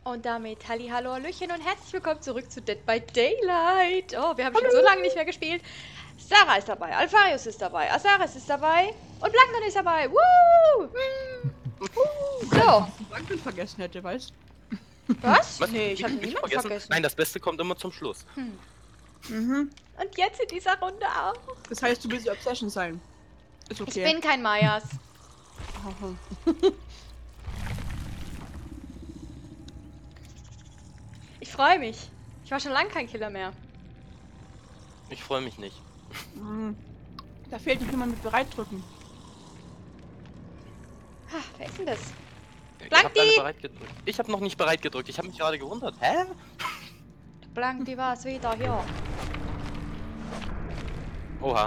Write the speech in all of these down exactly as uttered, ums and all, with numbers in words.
Und damit Halli, Hallo, Hallöchen und herzlich willkommen zurück zu Dead by Daylight. Oh, wir haben schon so lange nicht mehr gespielt. Sarah ist dabei, Alpharius ist dabei, Azaris ist dabei und Blankton ist dabei. Woo! So. Blankton vergessen hätte, weißt du? Was? Was? Nee, ich habe Mich niemanden vergessen? vergessen. Nein, das Beste kommt immer zum Schluss. Hm. Mhm. Und jetzt in dieser Runde auch. Das heißt, du willst die Obsession sein. Ist okay. Ich bin kein Mayas. Ich freue mich. Ich war schon lange kein Killer mehr. Ich freue mich nicht. Mhm. Da fehlt noch jemand mit bereitdrücken. Ha, wer ist denn das? Ich habe Blankti! bereit gedrückt. Ich habe noch nicht bereit gedrückt. Ich habe mich gerade gewundert. Hä? Blankti war es wieder hier. Oha.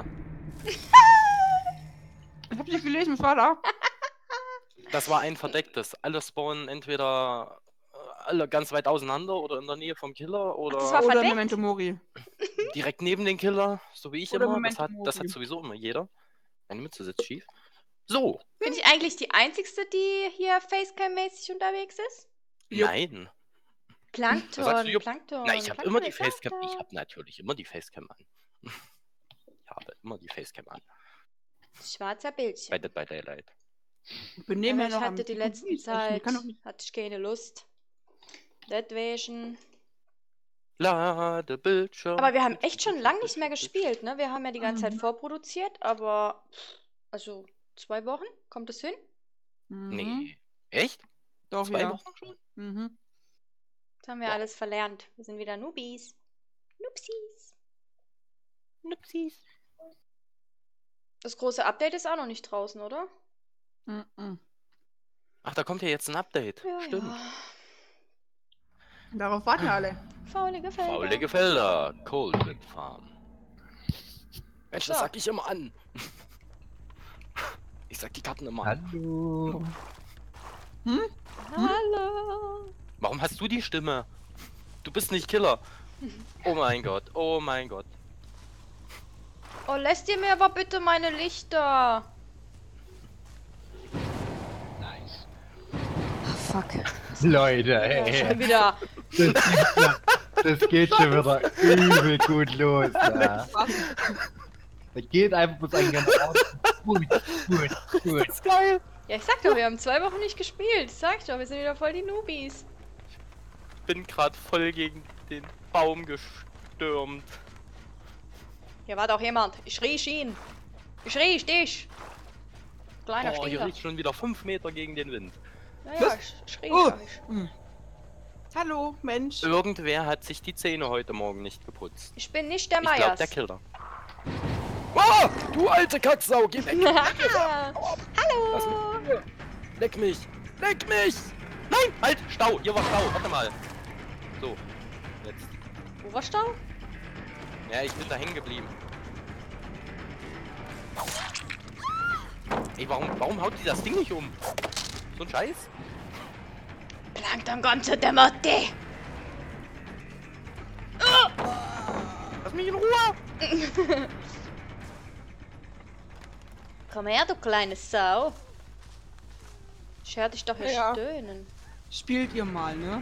Ich hab nicht gelesen, was war da? Das war ein verdecktes. Alle spawnen entweder äh, alle ganz weit auseinander oder in der Nähe vom Killer oder, Ach, das war Oder verdeckt? Memento Mori. direkt neben den Killer, so wie ich Oder immer. Das Memento hat, das hat Mori. sowieso immer jeder. Meine Mütze sitzt schief. So. Bin ich eigentlich die Einzigste, die hier Facecam-mäßig unterwegs ist? Jo. Nein. Plankton, Was sagst du, Jupp? Plankton. Na, ich habe Plankton immer die ist auch Facecam. da. Ich habe natürlich immer die Facecam an. Ich habe immer die Facecam an. Schwarzer Bei Bildschirm. Dead by Daylight. Ich bin nebenher Aber ich noch am hatte die Gucken, letzten wie es ist. Ich Zeit, kann doch nicht. hatte ich keine Lust. Deswegen. Lade Bildschirm. Aber wir haben echt schon lange nicht mehr gespielt, ne? Wir haben ja die ganze Zeit Mhm. vorproduziert, aber also zwei Wochen, kommt das hin? Mhm. Nee. Echt? Doch, Zwei ja. Wochen schon? Mhm. Das haben wir alles verlernt. Wir sind wieder Newbies. Nupsis. Nupsis. Das große Update ist auch noch nicht draußen, oder? Mhm. Ach, da kommt ja jetzt ein Update. Ja, Stimmt. ja. Darauf warten wir alle. Faulige Felder. Faulige Felder. Coldwind Farm. Mensch, das So. sag ich immer an. Ich sag die Karten immer an. Hallo. Hm? Hallo. Warum hast du die Stimme? Du bist nicht Killer. Oh mein Gott. Oh mein Gott. Oh, lässt ihr mir aber bitte meine Lichter. Nice. Oh, fuck. Leute, Ja, ey. schon wieder. Das, geht ja- das geht schon wieder übel gut los. Ja. Da geht einfach bloß ein ganz aus. Gut, gut, gut. ist geil. Ja, ich sag doch, wir haben zwei Wochen nicht gespielt. Sag ich doch, wir sind wieder voll die Newbies. Ich bin gerade voll gegen den Baum gestürmt. Hier war doch jemand. Ich riech ihn. Ich riech dich. Kleiner Oh, hier Stinker. riecht schon wieder fünf Meter gegen den Wind. Naja, ich, ich riech Oh. euch. Mhm. Hallo, Mensch. Irgendwer hat sich die Zähne heute Morgen nicht geputzt. Ich bin nicht der Ich glaube, Meyers. der Killer. Oh, du alte Kacksau, geh weg! Lass Hallo. mich. Leck mich! Leck mich! Nein! Halt! Stau! Hier war Stau! Warte mal! So. Jetzt. Wo war Stau? Ja, ich bin da hängen geblieben. Ey, warum, warum haut die das Ding nicht um? So ein Scheiß? Plankton ganze Dämmerte. Lass mich in Ruhe! Komm her, du kleine Sau. Ich hör dich doch hier Ja. stöhnen. Spielt ihr mal, ne?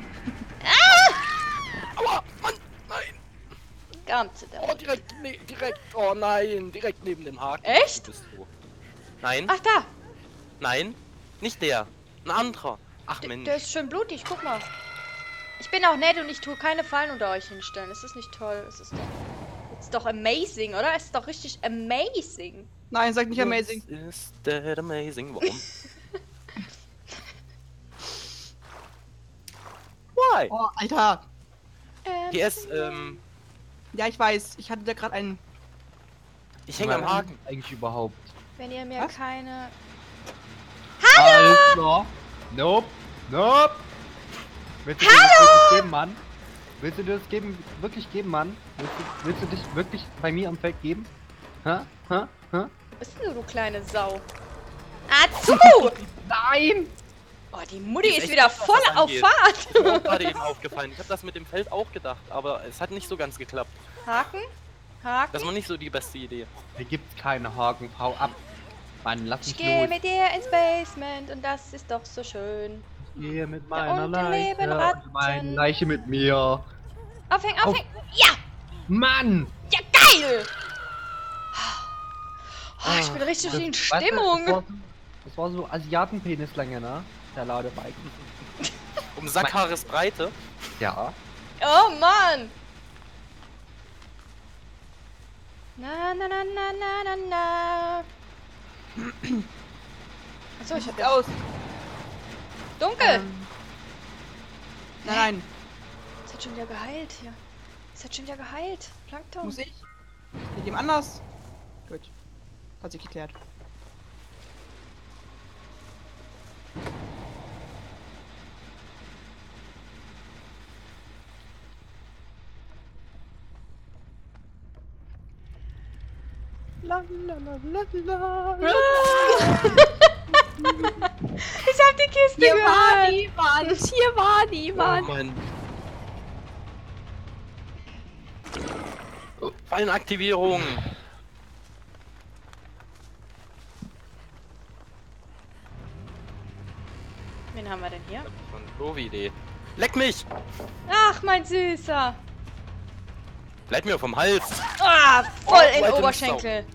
Aua! Mann! Nein! Ganze Oh, Dämmerte. direkt, ne, direkt, oh nein! Direkt neben dem Haken. Echt? Du bist so. Nein, Ach da. nein, nicht der. Ein anderer. Ach D- Mensch. Der ist schön blutig, guck mal. Ich bin auch nett und ich tue keine Fallen unter euch hinstellen. Es ist nicht toll. Es ist doch. Es ist doch amazing, oder? Es ist doch richtig amazing. Nein, sag nicht amazing. Is that amazing? Warum? Why? Oh, Alter. Ähm, P S, ähm, Ja, ich weiß. Ich hatte da gerade einen. ich hänge am Haken. Eigentlich überhaupt. Wenn ihr mir Was? keine. Hallo! Nope, nope! Willst du dir das wirklich geben, Mann? Willst du dir das geben, wirklich geben, Mann? Willst du, willst du dich wirklich bei mir am Feld geben? Hä? Hä? Hä? Was bist denn du, du kleine Sau? Azu! Nein! Oh, die Mutti Die ist ist echt wieder gut, was voll das auf angeht. Fahrt. Ist mir auch gerade eben aufgefallen. Ich habe das mit dem Feld auch gedacht, aber es hat nicht so ganz geklappt. Haken? Haken? Das war nicht so die beste Idee. Hier gibt's keine Haken. Hau ab. Mann, lass Ich mich gehe los. mit dir ins Basement und das ist doch so schön. Gehe mit meiner unten Leiche. leben und Ratten. Meine Leiche mit mir. Aufhängen, Auf. aufhängen. Ja, Mann! ja, geil. Oh, ich Ah, bin richtig Das- in weißt du, Stimmung. Das war so, das war so Asiatenpenislänge, ne? Der Ladebalken. Um Sackhaaresbreite. Ja. Oh Mann! Na na na na na na na. Achso, ich hab Sieht ja aus. dunkel. Ähm, nein, nein. Es hat schon wieder geheilt hier. Es hat schon wieder geheilt. Plankton. Muss ich? Mit jemand anders? Gut. Hat sich geklärt. Ich hab die Kiste gehört. niemand! Hier war Oh niemand! Mann. Fallenaktivierung. Wen haben wir denn hier? Das war eine doofe Idee. Leck mich! Ach, mein Süßer. Bleib mir vom Hals! Ah, voll Oh, in den alte Oberschenkel.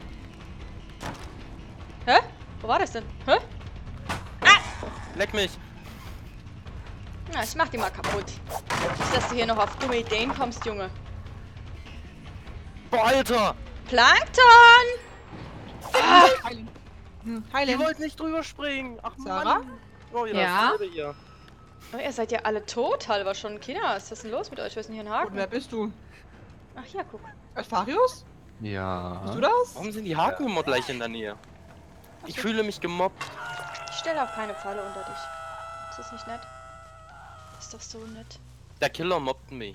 Hä? Wo war das denn? Hä? Leck mich! Na, ich mach die mal kaputt. Nicht, dass du hier noch auf dumme Ideen kommst, Junge. Boah, Alter! Plankton! Heilen. Hm, Die heilen. wollten nicht drüber springen! Ach Sarah? Mann! Oh, ja. Ja? Das hier. Oh, ihr seid ja alle tot, halber schon. Kinder, was ist denn los mit euch? Was ist denn hier ein Und wer Haken? bist du? Ach ja, guck. Alfarius? Ja. Bist du das? Warum sind die Haken immer gleich in der Nähe? Ich fühle mich gemobbt. Ich stelle auch keine Falle unter dich. Ist das nicht nett? Ist doch so nett. Der Killer mobbt mich.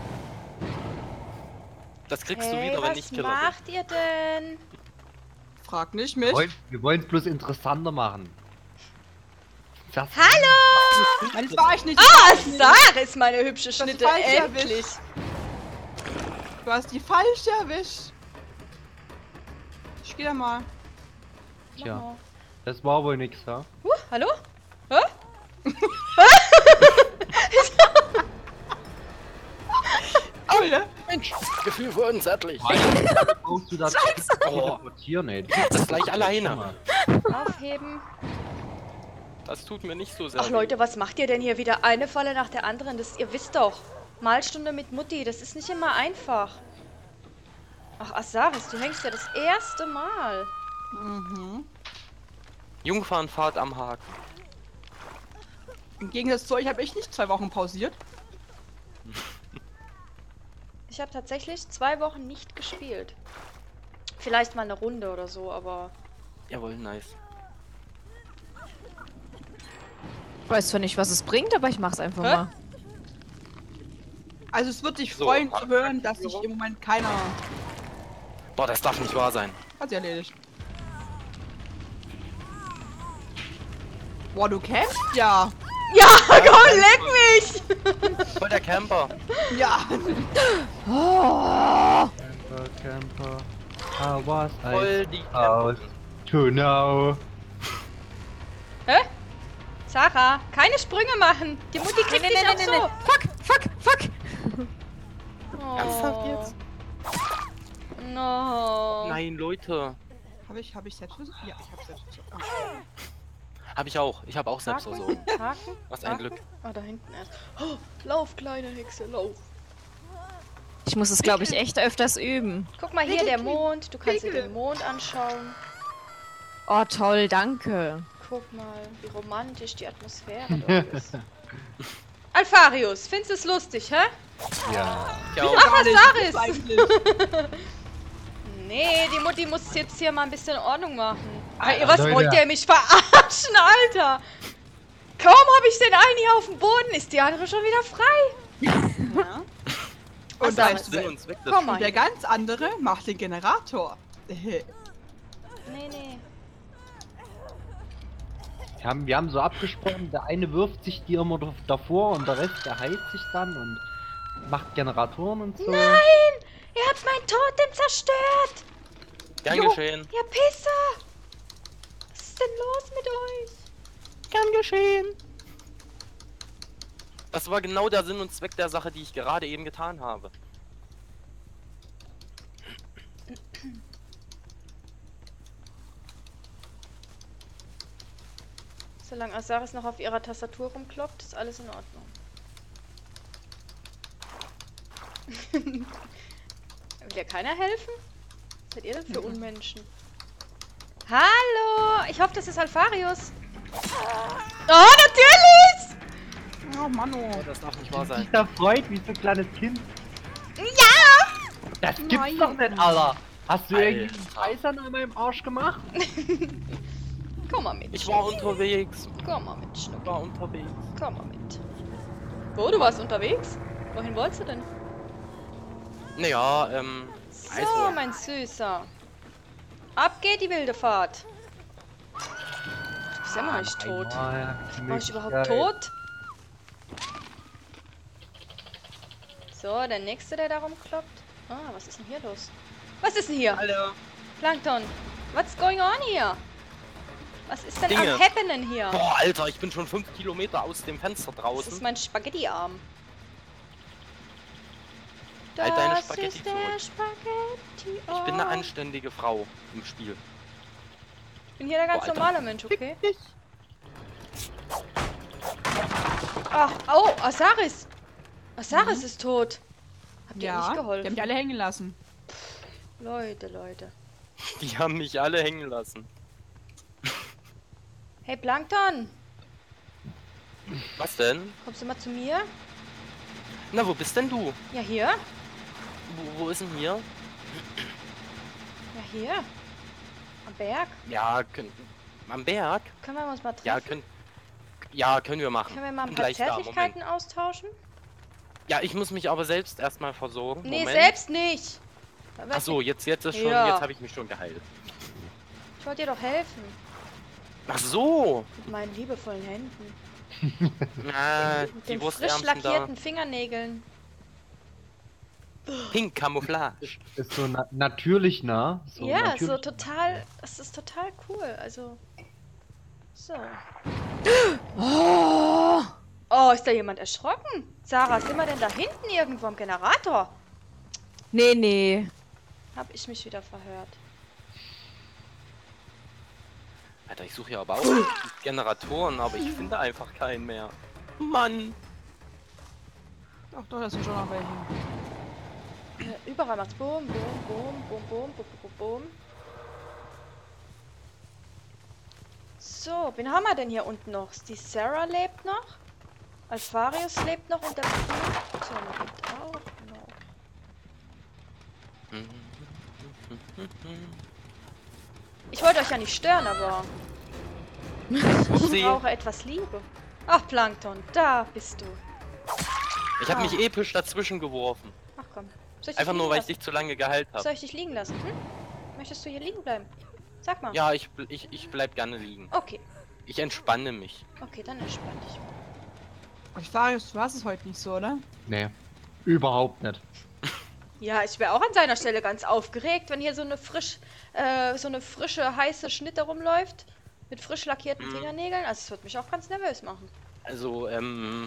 Das kriegst du Hey, wieder, wenn was ich Killer macht ihr denn? Frag nicht mich. Wollen- Wir wollen es bloß interessanter machen. Das Hallo! Nein, das war ich nicht. Ah, Sarah ist meine hübsche Schnitte. falsch Endlich. erwischt. Du hast die falsche erwischt. Ich geh da mal. Tja, das war wohl nix, ja? Uh, hallo? Hä? Oh ja. Mensch, Gefühl für unsättlich. Brauchst du das Oh. teleportieren, ey? Das gleich alleine. Aufheben. Das tut mir nicht so sehr. Ach weh. Leute, was macht ihr denn hier wieder? Eine Falle nach der anderen. Das, ihr wisst doch. Malstunde mit Mutti, das ist nicht immer einfach. Ach, Asaris, du hängst ja das erste Mal. Mhm. Jungfernfahrt am Haken. Im Gegensatz zu euch habe ich nicht zwei Wochen pausiert. Ich habe tatsächlich zwei Wochen nicht gespielt. Vielleicht mal eine Runde oder so, aber... Jawohl, nice. Ich weiß zwar nicht, was es bringt, aber ich mach's einfach Hä? mal. Also es wird dich So, freuen zu Haken- hören, dass sich im Moment keiner... Boah, das darf nicht wahr sein. Hat sie erledigt. Boah, du kämpfst ja. Ja, komm, leck mich! Voll der Camper. Ja. Oh, Camper, Camper, how was Voll I die supposed to know? Hä? Sarah, keine Sprünge machen. Die Mutti kriegt nee, dich nee, auch nee, so. nee. Fuck, fuck, fuck! Oh. Ernsthaft jetzt? No. Nein, Leute. Habe ich, habe ich selbst versucht? Ja, ich habe selbst versucht. Ah. Hab ich auch. Ich habe auch selbst Haken, versorgen. Haken, Was ein Haken. Glück. Ah, da hinten erst. Oh, lauf, kleine Hexe, lauf. Ich muss es, glaube ich, echt öfters üben. Guck mal hier, der Mond. Du kannst dir den Mond anschauen. Oh, toll, danke. Guck mal, wie romantisch die Atmosphäre dort ist. Alfarius, findest du es lustig, hä? Ja. Ich auch. Ach, Gar nicht, Asaris! das ist eigentlich- Nee, die Mutti muss jetzt hier mal ein bisschen Ordnung machen. Ey, Alter, was Leute. wollt ihr mich verarschen, Alter? Kaum habe ich den einen hier auf dem Boden, ist die andere schon wieder frei. Ja. Und, Asaris. weißt du, Will wer- uns weg, Komm mal. und der ganz andere macht den Generator. Nee, nee. Wir haben, wir haben so abgesprochen, der eine wirft sich die immer da- davor und der Rest, der heilt sich dann und macht Generatoren und so. Nein! Ihr habt mein Totem zerstört! Gern Jo. geschehen. Ihr Pisser! Was ist denn los mit euch? Gern geschehen. Das war genau der Sinn und Zweck der Sache, die ich gerade eben getan habe. Solange Asaris noch auf ihrer Tastatur rumkloppt, ist alles in Ordnung. Will ja keiner helfen? Was seid ihr denn für Unmenschen? Hallo! Ich hoffe, das ist Alfarius. Oh, natürlich! Oh, Mann, oh. Oh, das darf nicht wahr sein. Sich da freut wie so ein kleines Kind. Ja! Das gibt's Nein. doch nicht, Alter. Hast du Alter. irgendwie einen Scheißer an meinem Arsch gemacht? Komm mal mit. Ich war unterwegs. Komm mal mit, Ich Schnucki. war unterwegs. Komm mal mit. Wo, du warst unterwegs? Wohin wolltest du denn? Naja, ähm. So, Also, mein Süßer. Ab geht die wilde Fahrt. Du bist ja immer noch nicht tot. War ich überhaupt tot? So, der nächste, der da rumkloppt. Ah, was ist denn hier los? Was ist denn hier? Hallo. Plankton, what's going on here? Was ist denn Dinge. am Happening hier? Boah, Alter, ich bin schon fünf Kilometer aus dem Fenster Das ist draußen. mein Spaghetti-Arm. Das Halt deine Spaghetti ist der zurück. Spaghetti-Arm. Ich bin eine anständige Frau im Spiel. Ich bin hier der ganz Boah, Alter. normale Mensch, okay? Ach, oh, Asaris! Asaris ist tot. Habt ihr Ja, nicht die haben geholfen? mich alle hängen lassen. Leute, Leute. Die haben mich alle hängen lassen. Hey, Plankton! Was denn? Kommst du mal zu mir? Na, wo bist denn du? Ja, hier. Wo, wo ist denn hier? Ja, hier. Am Berg. Ja, können, am Berg? Können wir uns mal treffen? Ja, können, ja, können wir machen. Können wir mal ein Bin paar gleich da, Zärtlichkeiten austauschen? Ja, ich muss mich aber selbst erstmal versorgen. Nee, Moment. selbst nicht. Ach so, jetzt, jetzt ist schon, Ja. jetzt habe ich mich schon geheilt. Ich wollte dir doch helfen. Ach so. Mit meinen liebevollen Händen. Na, Mit die den frisch Wurstärmchen da. lackierten Fingernägeln. Pink Camouflage. Ist so na natürlich nah. So ja, natürlich so total. Das ist total cool. Also. So. Oh, Oh, ist da jemand erschrocken? Sarah, sind wir denn da hinten irgendwo am Generator? nee, nee. Hab ich mich wieder verhört. Alter, ich suche ja aber auch Generatoren, aber ich finde einfach keinen mehr. Mann. Doch, doch, das sind schon noch welche. Äh, überall macht's Boom, Boom, Boom, Boom, Boom, Boom, Boom, Boom. So, wen haben wir denn hier unten noch? Die Sarah lebt noch. Alfarius lebt noch und der Plankton lebt auch noch. Ich wollte euch ja nicht stören, aber ich Upsi. brauche etwas Liebe. Ach, Plankton, da bist du. Ich habe mich episch dazwischen geworfen. Ach komm. Soll ich dich Einfach nur, liegen weil ich lassen? dich zu lange geheilt Soll habe. ich dich liegen lassen? Hm? Möchtest du hier liegen bleiben? Sag mal. Ja, ich, bl- ich, ich bleib gerne liegen. Okay, Ich entspanne mich. okay, dann entspann dich. Alfarius, du hast es heute nicht so, oder? Nee, überhaupt nicht. Ja, ich wäre auch an seiner Stelle ganz aufgeregt, wenn hier so eine frisch, äh, so eine frische, heiße Schnitte rumläuft. Mit frisch lackierten Mhm. Fingernägeln. Also es wird mich auch ganz nervös machen. Also, ähm...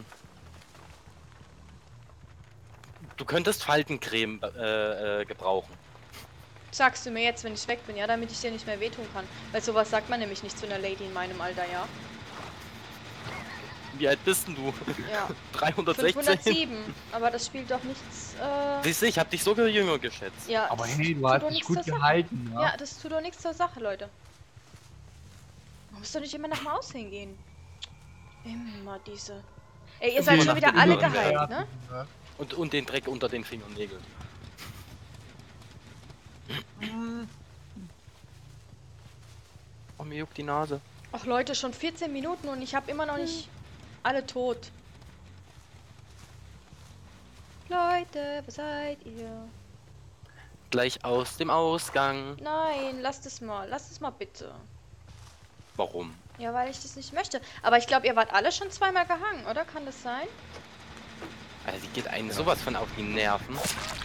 Du könntest Faltencreme äh, äh, gebrauchen. Sagst du mir jetzt, wenn ich weg bin, ja, damit ich dir nicht mehr wehtun kann. Weil sowas sagt man nämlich nicht zu einer Lady in meinem Alter, ja. Wie alt bist denn du? Ja. dreihundertsechzehn? fünfhundertsieben. Aber das spielt doch nichts, äh... Siehst du, ich hab dich sogar jünger geschätzt. Ja, Aber das hey, tut du hast doch dich nichts gut zur Sache. gehalten, ja. Ja, das tut doch nichts zur Sache, Leute. Man muss doch nicht immer nach dem Aussehen gehen. Immer diese... Ey, ihr Immer seid nach schon wieder dem alle Inneren. geheilt, ne? Und, und den Dreck unter den Fingernägeln. Oh, mir juckt die Nase. Ach Leute, schon vierzehn Minuten und ich habe immer noch nicht alle tot. Leute, wo seid ihr? Gleich aus dem Ausgang. Nein, lasst es mal. Lasst es mal bitte. Warum? Ja, weil ich das nicht möchte. Aber ich glaube, ihr wart alle schon zweimal gehangen, oder? Kann das sein? Also die geht einen sowas von auf die Nerven.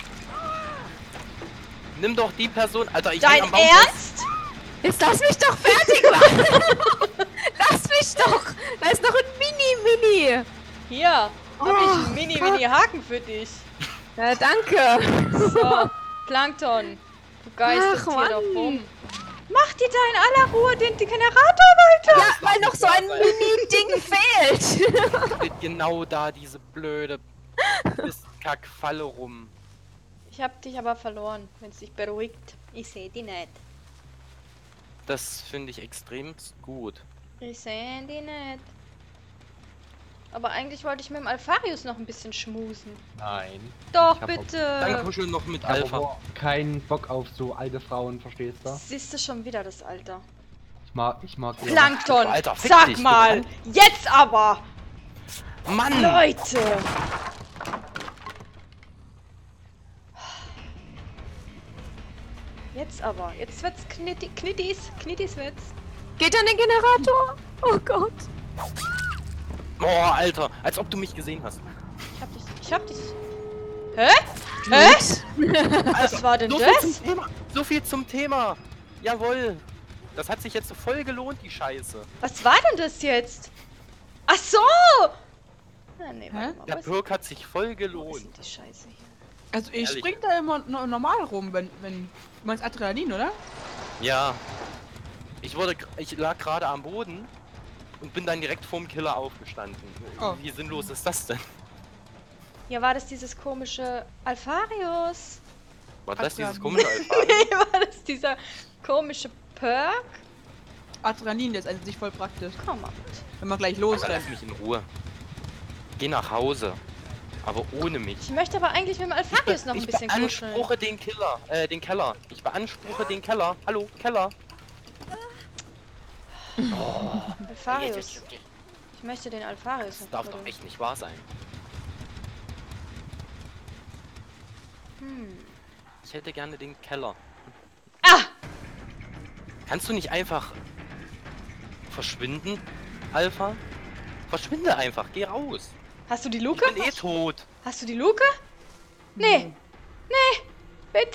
Nimm doch die Person. Alter, ich Dein häng am Baum fest. Ernst? Jetzt lass mich doch fertig machen. Lass mich doch. Da ist noch ein Mini-Mini. Hier. Hab ich einen Mini-Mini-Haken für dich. Ja, danke. So, Plankton. Du geisterst Ach, hier doch Mann. rum. Mach dir da in aller Ruhe den, den Generator weiter. Ja, weil noch so ein Mini-Ding fehlt. Steht genau da diese blöde Kackfalle rum. Ich hab dich aber verloren, wenn es dich beruhigt. Ich seh die nicht. Das finde ich extrem gut. Ich seh die nicht. Aber eigentlich wollte ich mit dem Alpharius noch ein bisschen schmusen. Nein. Doch, Ich hab bitte. Dann kuscheln noch mit Ich hab Alpha. aber keinen Bock auf so alte Frauen, verstehst du? Siehst du schon wieder das Alter. Ich mag, ich mag eher- Plankton, Alter, fick sag dich, du mal. Jetzt aber. Mann! Leute. Jetzt aber. Jetzt wird's knitti knittis. Knittis wird's. Geht an den Generator? Oh Gott. Boah, Alter, als ob du mich gesehen hast. Ich hab dich. Ich hab dich. Hä? Hä? Was war denn so Viel das? zum Thema. So viel zum Thema. Jawohl. Das hat sich jetzt so voll gelohnt, die Scheiße. Was war denn das jetzt? Ach so! Ah, nee, warte mal. Der wo ist- Perk hat sich voll wo ist gelohnt. denn die Scheiße hier? Also ich Ehrlich? spring da immer no normal rum, wenn, wenn... Du meinst Adrenalin, oder? Ja. Ich wurde, gr- ich lag gerade am Boden und bin dann direkt vorm Killer aufgestanden. Oh. Wie sinnlos ist das denn? Ja, war das dieses komische Alpharius? War das dieses Adrenalin. komische Alpha? Nee, war das dieser komische Perk? Adrenalin, der ist an sich voll praktisch. Komm mal. Wenn man gleich Lass losrennt. mich in Ruhe. Geh nach Hause. Aber ohne mich. Ich möchte aber eigentlich mit dem Alpharius noch ein ich bisschen kuscheln. beanspruche den Killer, äh, den Keller. Ich beanspruche den Keller. Hallo, Keller. Alpharius. Ich möchte den Alpharius Das noch darf doch kuscheln. echt nicht wahr sein. Hm. Ich hätte gerne den Keller. Ah! Kannst du nicht einfach verschwinden, Alpha? Verschwinde einfach, geh raus. Hast du die Ich Luke? bin eh tot. Hast du die Luke? Nee. Nee. Bitte.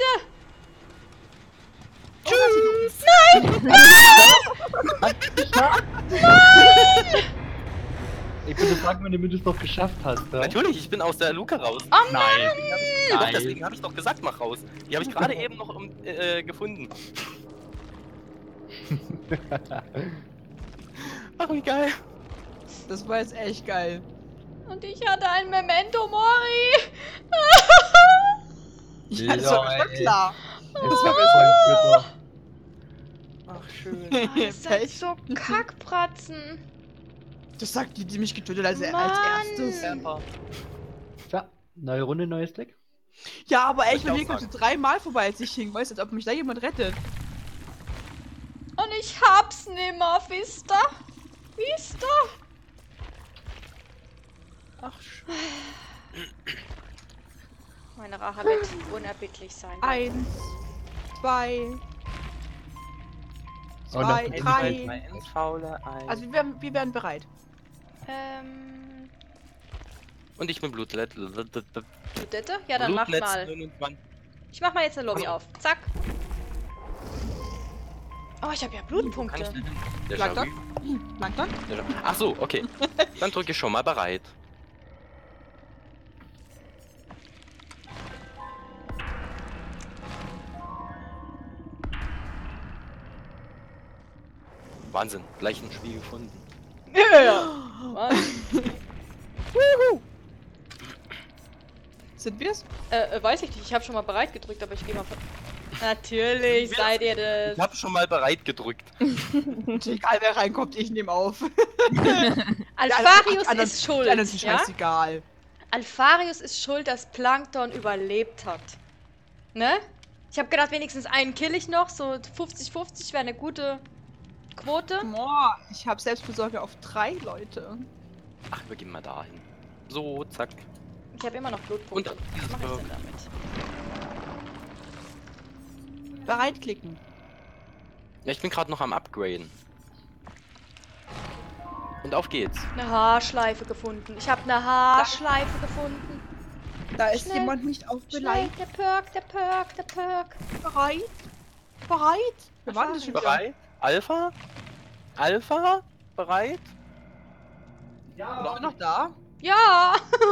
Ich würde sagen, wenn du es doch geschafft hast. Ja? Natürlich, ich bin aus der Luke raus. Oh Nein. Doch, Nein. deswegen habe ich doch gesagt, mach raus. Die habe ich gerade eben noch um, äh, gefunden. Ach, wie geil. Das war jetzt echt geil. Und ich hatte ein Memento Mori. Ja, das war mir schon Lol. klar. Das war voll Twitter. Ach, schön. Das sind Pech. so Kackpratzen. Das sagt die, die mich getötet als, als Mann. erstes. Camper. So, neue Runde, neues Deck. Ja, aber echt, ich bei auch mir kommst du sagen. dreimal vorbei, als ich hing. Weißt du, als ob mich da jemand rettet. Und ich hab's nimmer, wisst ihr? Wisst ihr? Ach, schön. Meine Rache wird unerbittlich sein. Eins, zwei, Oh, noch zwei, ein, drei. Mal ins Faule ein. Also wir werden, wir werden bereit. Ähm. Und ich bin Blutlet. Blutette? Ja, dann mach mal. neunundzwanzig. Ich mach mal jetzt eine Lobby Also. auf. Zack. Oh, ich habe ja Kann ich Blutpunkte. denn hin? Déjà Plankton? vu? Plankton? Déjà- Ach so, okay. Dann drücke ich schon mal bereit. Wahnsinn, gleich ein Spiel gefunden. Ja. Was? Sind wir's? äh, äh, weiß ich nicht. Ich habe schon mal bereit gedrückt, aber ich gehe mal von. Natürlich seid ihr Ich das. habe schon mal bereit gedrückt. Egal wer reinkommt, ich nehme auf. Alpharius Die anderen- ist Die anderen schuld, sind ja? scheißegal. Alpharius ist schuld, dass Plankton überlebt hat. Ne? Ich habe gedacht, wenigstens einen kill ich noch. So fünfzig fünfzig wäre eine gute Quote. Boah, ich habe Selbstbesorge auf drei Leute. Ach, wir gehen mal dahin. So, zack. Ich habe immer noch Blutpunkte. Und Was dieses mache ich Perk. denn damit? Bereit klicken. Ja, ich bin gerade noch am Upgraden. Und auf geht's. Eine Haarschleife gefunden. Ich habe eine Haarschleife gefunden. Da ist Schnell, jemand nicht Schnell, aufbeleidigt. der Perk, der Perk, der Perk. Bereit? Bereit? Wir waren das schon wieder. Bereit? Alpha? Alpha? Bereit? Sind wir noch da? Ja!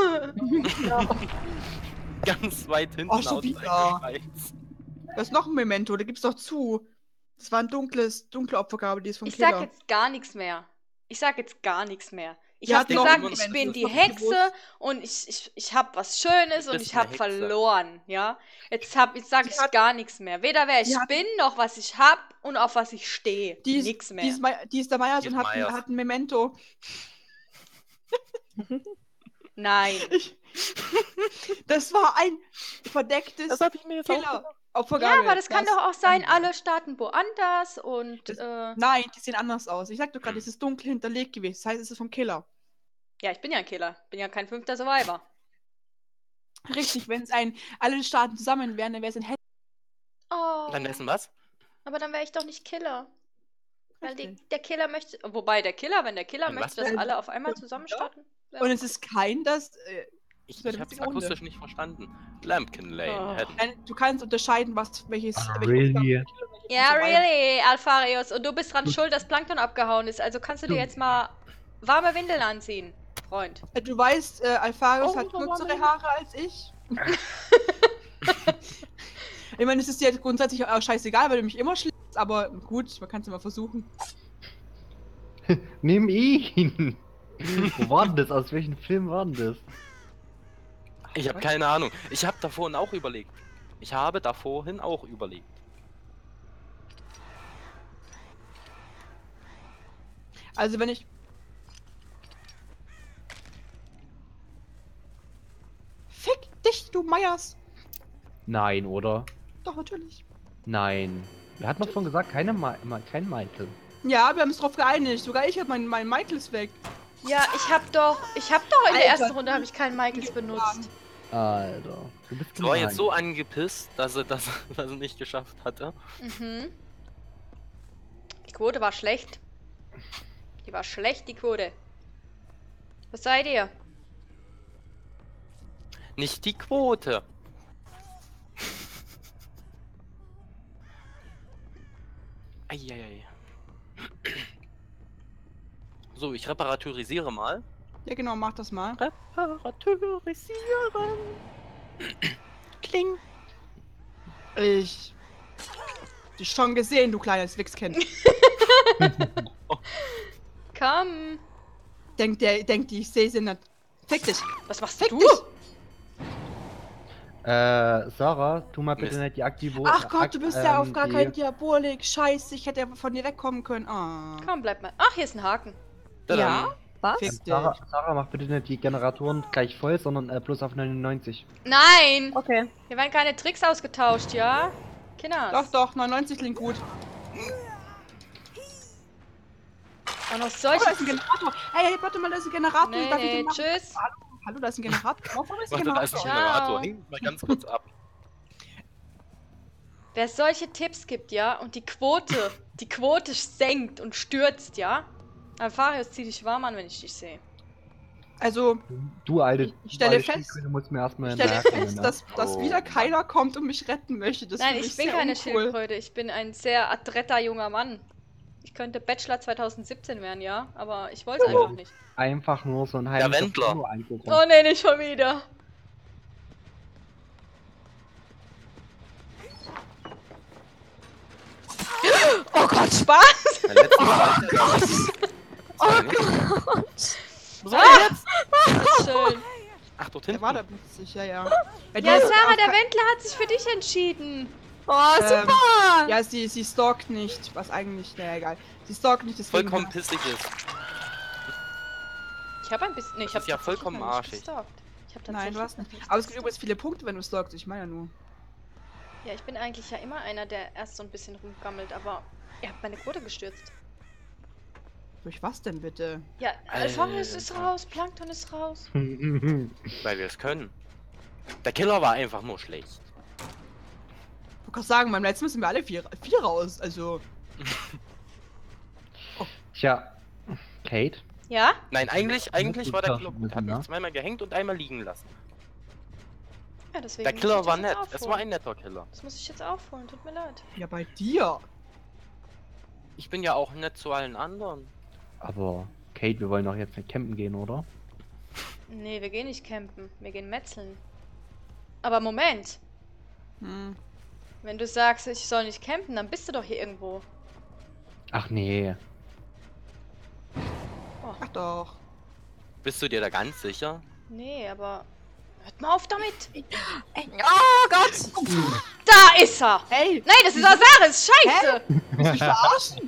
Ganz weit hinten Oh, schon aus wieder. der Schweiz. Da ist noch ein Memento, da gibt's doch zu. Das war ein dunkles, dunkle Opfergabe, die ist vom Ich Killer. sag jetzt gar nichts mehr. Ich sag jetzt gar nichts mehr. Ich Ja, hab noch gesagt, ein ich Moment, bin das die ist doch Hexe bewusst. und ich, ich, ich hab was Schönes und bist ich eine hab Hexe. verloren, ja? Jetzt hab jetzt sag Sie ich hat- gar nichts mehr. Weder wer ich sie hat- bin, noch was ich hab und auf was ich stehe. Die ist, Nix mehr. Die ist, Mei- die ist der Meyers Die und ist hat, ein- Meyers. hat ein Memento. Nein. Ich, das war ein verdecktes Das hab ich mir jetzt auch Killer. gedacht. Opfergabe. Ja, aber das kann Das- doch auch sein, alle starten woanders und Das- äh, Nein, die sehen anders aus. Ich sag doch gerade, es ist dunkel hinterlegt gewesen. Das heißt, es ist vom Killer. ja, ich bin ja ein Killer. Bin ja kein fünfter Survivor. Richtig, wenn es ein alle Staaten zusammen wären, dann wäre es ein Held. Oh. Dann essen was? Aber dann wäre ich doch nicht Killer. Weil die, Richtig. der Killer möchte. Wobei der Killer, wenn der Killer Ein möchte, was dass denn? alle auf einmal zusammen starten. Ja. Und es ist kein, das. Äh, Ich, So eine ich hab's witzige Runde. akustisch nicht verstanden. Lampkin Lane. Oh. Headen. nein, du kannst unterscheiden, was welches. Ah, welche really? Aufgabe der Killer, welche Ja, Survivor. really, Alfarius. Und du bist dran schuld, dass Plankton abgehauen ist. Also kannst du dir jetzt mal warme Windeln anziehen, Freund. Äh, Du weißt, äh, Alpharius Oh, hat da war kürzere eine- Haare als ich. Ich meine, es ist dir jetzt grundsätzlich auch scheißegal, weil du mich immer schlägst, aber gut, man kann es immer versuchen. Nimm ihn! Wo war denn das? Aus welchem Film war denn das? Ich habe keine Ahnung. Ich habe davor auch überlegt. Ich habe davorhin auch überlegt. Also wenn ich... Fick dich, du Meyers! Nein, oder? Doch, natürlich. Nein. Wer hat noch schon gesagt, keine Ma Ma kein Michael? Ja, wir haben uns drauf geeinigt. Sogar ich hab mein, mein Michael ist weg. Ja, ich hab doch, ich hab doch in der Alter. ersten Runde habe ich keinen Michaels benutzt. Alter. Du bist Ich war gemein. jetzt so angepisst, dass er das dass er nicht geschafft hatte. Mhm. Die Quote war schlecht. Die war schlecht, die Quote. Was seid ihr? Nicht die Quote. Eieiei. So, ich reparaturisiere mal. Ja genau, mach das mal. Reparaturisieren. Kling. Ich... Dich schon gesehen, du kleines Wichskind. Komm. Denkt der, denkt die, ich sehe sie nicht. Fick dich. Was machst Fick du? dich. Äh, Sarah, tu mal bitte Mist. nicht die Aktivo... Ach Gott, du bist ja auf ähm, gar die- kein Diabolik. Scheiße, ich hätte ja von dir wegkommen können. Ah. Komm, bleib mal. Ach, hier ist ein Haken. Ja? Was? Fick dich. Sarah, Sarah, mach bitte nicht die Generatoren gleich voll, sondern äh, bloß auf neunundneunzig. Nein! Okay. Hier werden keine Tricks ausgetauscht, ja? Kinders. Doch, doch, neunundneunzig klingt gut. Und noch Oh, solche... da ist ein Generator. Hey, hey, warte mal, da ist ein Generator. Nee, Darf ich nee, den machen? tschüss. Hallo, da ist ein Generator. Oh, warum ist ein Warte, da ist Generator? ein Generator. Ciao. Hängt mal ganz kurz ab. Wer solche Tipps gibt, ja, und die Quote, die Quote senkt und stürzt, ja? Alfarius, zieh dich warm an, wenn ich dich sehe. Also, Du alte... Ich- ich stelle du alte fest- Schildkröte musst mir erstmal ich stelle merken, fest, ne? dass, dass Oh. wieder keiner kommt und mich retten möchte. Das Nein, finde ich bin sehr keine uncool. Schildkröte, ich bin ein sehr adretter junger Mann. Ich könnte Bachelor zweitausendsiebzehn werden, ja, aber ich wollte es Oh. einfach nicht. Einfach nur so ein heimlicher Wendler. Porno angucken. Oh nee, nicht schon wieder. Oh Gott, Spaß! Der letzte Mal. Oh Gott. Wo soll er jetzt? Schön. Ach, dort Der hinten. war da plötzlich, ja, ja. Ja, die Ja, ist Sarah, auch der ke- Wendler hat sich für dich entschieden. Oh, Ähm, super! Ja, sie, sie stalkt nicht, was eigentlich, naja, egal. Sie stalkt nicht, deswegen... Vollkommen pissig ist. Ich habe ein bisschen. Nee, ich Das habe ist ja vollkommen arschig. Ich habe tatsächlich. Nein, du hast noch nicht. nicht Aber es gibt gestalkt. übrigens viele Punkte, wenn du stalkst. Ich meine ja nur. Ja, ich bin eigentlich ja immer einer, der erst so ein bisschen rumgammelt, aber ihr habt meine Quote gestürzt. Durch was denn bitte? Ja, Alpharius Alter. ist raus, Plankton ist raus. Weil wir es können. Der Killer war einfach nur schlecht. Ich wollte gerade sagen, beim letzten Mal sind wir alle vier, vier raus. Also, Tja, Kate? Ja? Nein, eigentlich, eigentlich war der tauschen Killer gut. müssen, Hat ne? mich zweimal gehängt und einmal liegen lassen. Ja, deswegen. Der muss Killer ich war das nett. jetzt Es war aufholen. ein netter Killer. Das muss ich jetzt aufholen, tut mir leid. ja, bei dir. Ich bin ja auch nett zu allen anderen. Aber, Kate, wir wollen doch jetzt nicht campen gehen, oder? Nee, wir gehen nicht campen. Wir gehen metzeln. Aber Moment. Hm. Wenn du sagst, ich soll nicht campen, dann bist du doch hier irgendwo. Ach nee. Ach doch. Bist du dir da ganz sicher? Nee, aber... Hört mal auf damit. Oh Gott! Da ist er! Hey, Nein, das ist Asaris! Scheiße! willst du mich verarschen?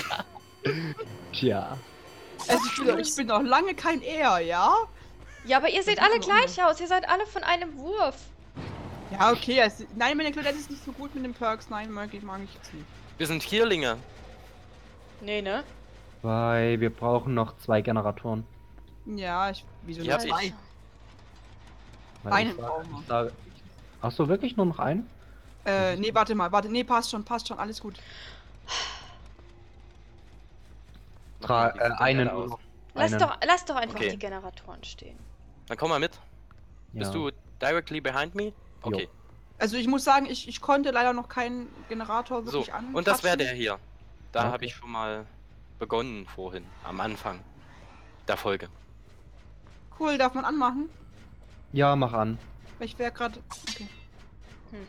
Tja. Also ich bin, ich bin noch lange kein Er, ja? Ja, aber ihr seht alle gleich aus. Ihr seid alle von einem Wurf. Ja, okay. Also, nein, meine Claudette ist nicht so gut mit den Perks. Nein, mag ich, mag ich jetzt nicht. Wir sind Vierlinge. Nee, ne? Weil wir brauchen noch zwei Generatoren. Ja, ich... Wieso Ja, nur ich- zwei? Weil Einen ich sag- brauchen wir. ich sage- Ach so, wirklich nur noch einen? Äh, nee, warte mal, warte. Nee, passt schon, passt schon. Alles gut. Tra Die äh, sieht einen. geil aus. nur noch. Lass Einen. doch, lass doch einfach Okay. die Generatoren stehen. Dann komm mal mit. Ja. Bist du directly behind me? Okay. Also ich muss sagen, ich, ich konnte leider noch keinen Generator So, wirklich an. und das wäre der hier. Da Okay. habe ich schon mal begonnen vorhin, am Anfang der Folge. Cool, darf man anmachen? Ja, mach an. Weil ich wäre gerade. Okay. Hm.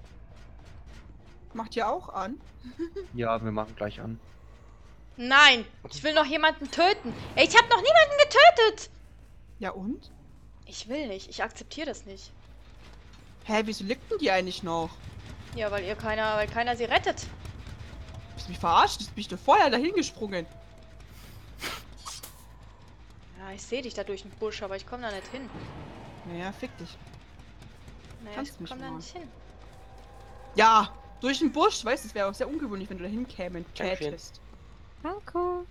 Macht ihr auch an? Ja, wir machen gleich an. Nein! Ich will noch jemanden töten. Ey, ich habe noch niemanden getötet! Ja und? Ich will nicht. Ich akzeptiere das nicht. Hä, wieso liegt denn die eigentlich noch? Ja, weil ihr keiner, weil keiner sie rettet. Bist du mich verarscht? Jetzt bin ich doch vorher dahin gesprungen. Ja, ich sehe dich da durch den Busch, aber ich komme da nicht hin. Naja, fick dich. Naja, Kannst ich mich komme da mal. nicht hin. Ja, durch den Busch, weißt du, es wäre auch sehr ungewöhnlich, wenn du dahin kämen Dankeschön. tätest. Danke.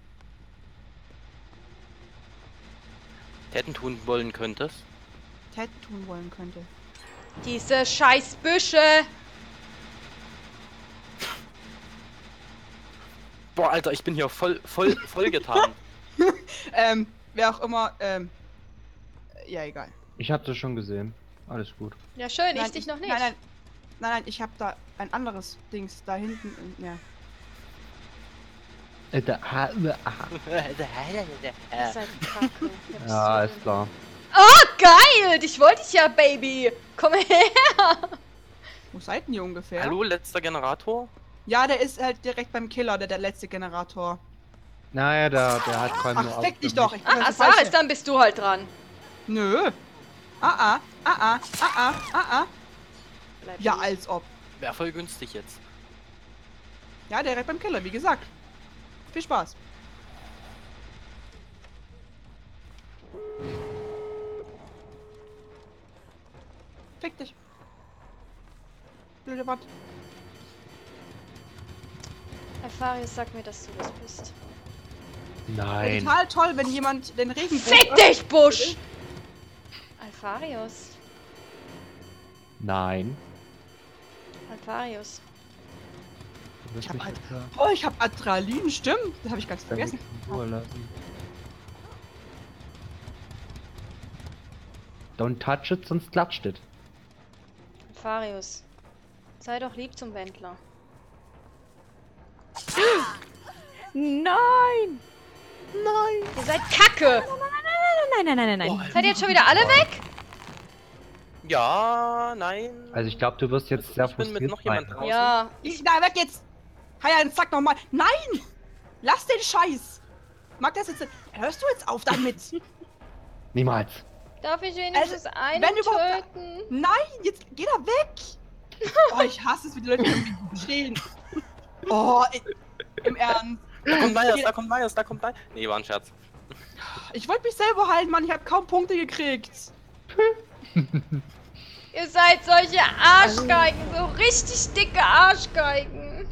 Hätten tun wollen könntest. Täten tun wollen könnte. Diese scheiß Büsche! Boah, Alter, ich bin hier voll, voll, voll getan. Ähm, wer auch immer, ähm. Ja, egal. Ich hab das schon gesehen. Alles gut. Ja, schön, ich Nein, dich noch nicht. Nein, nein. Nein, nein, ich hab da ein anderes Dings da hinten. Ja. Äh, da, ha, äh, aha. Ihr seid kacke. Ihr habt Ja, so- ist klar. Oh, geil! Dich wollte ich ja, Baby! Komm her! Wo seid ihr ungefähr? Hallo, letzter Generator? Ja, der ist halt direkt beim Killer, der, der letzte Generator. Naja, der, der hat vor allem nur Ach, fick dich ausgemacht. doch! Ich bin Ach, der Asaris, Falsche. dann bist du halt dran. Nö. Ah, ah, ah, ah, ah, ah, ah, ah. Bleib Ja, lieb. als ob. Wäre voll günstig jetzt. Ja, direkt beim Killer, wie gesagt. Viel Spaß. Fick dich. Blöde Wand. Alfarius, sag mir, dass du das bist. Nein. Total toll, wenn jemand den Regenbogen... Fick dich, Busch! Alfarius. Nein. Alfarius. Du wirst Ich hab mich halt- jetzt ja Oh, ich hab Adrenalin, stimmt. Das habe ich ganz vergessen. in Ruhe lassen. Don't touch it, sonst klatscht it. Alfarius. Sei doch lieb zum Wendler. Nein! Nein! Ihr seid kacke! Nein, nein, nein, nein, nein. Boah, Seid ihr jetzt schon wieder alle weg? ja, nein. Also ich glaube, du wirst jetzt sehr Ich bin mit frustriert noch jemand sein. draußen. Ja. Ich, na, weg jetzt! Heian, sag nochmal. Nein! Lass den Scheiß! Mag das jetzt... Hörst du jetzt auf damit? Niemals. Darf ich wenigstens einen wenn überhaupt- töten? Nein, jetzt geh da weg! Oh, ich hasse es, wie die Leute irgendwie stehen. Oh, ich, im Ernst. Da kommt Myers, da kommt Myers, da kommt Myers. Nee, war ein Scherz. Ich wollte mich selber heilen, Mann. Ich habe kaum Punkte gekriegt. Ihr seid solche Arschgeigen, so richtig dicke Arschgeigen.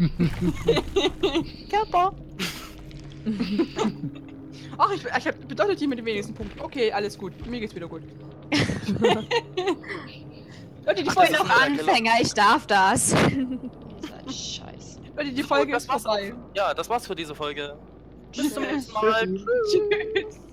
Körper. Ach, ich, ich hab bedeutet die mit den wenigsten Punkten. Okay, alles gut. Mir geht's wieder gut. Leute, die Ach, Folge das ist ist vorbei. ein Anfänger, ich darf das. Ihr seid scheiße. Leute, die So, Folge das ist war's vorbei. auch- Ja, das war's für diese Folge. Bis zum nächsten Mal. Tschüss.